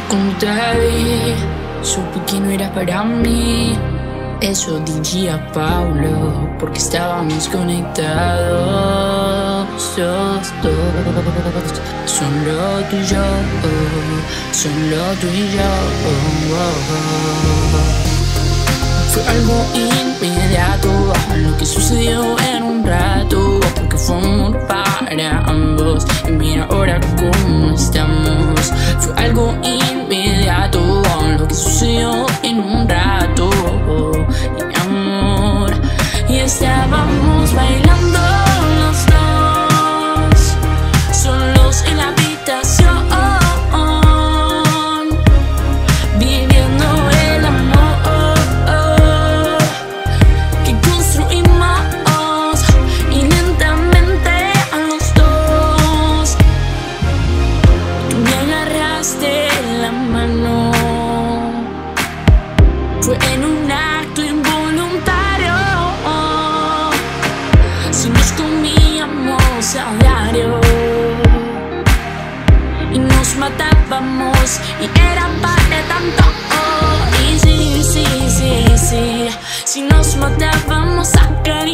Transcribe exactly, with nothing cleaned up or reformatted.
Cuando te vi, supe que no era para mí. Eso diría Paulo, porque estábamos conectados. Los dos, solo tú y yo, solo tú y yo. Fue algo inmediato, lo que sucedió en un rato, porque fue amor para ambos. Y mira ahora cómo estamos. Fue algo inmediato, lo que sucedió en un rato, y amor. Y estábamos bailando los dos, solos en la habitación, viviendo el amor que construimos, y lentamente a los dos. Tú me agarraste la mano, fue en un acto involuntario. Si nos comíamos a diario y nos matábamos, y era para tanto. Y sí, sí, sí, sí, si nos matábamos a cariño.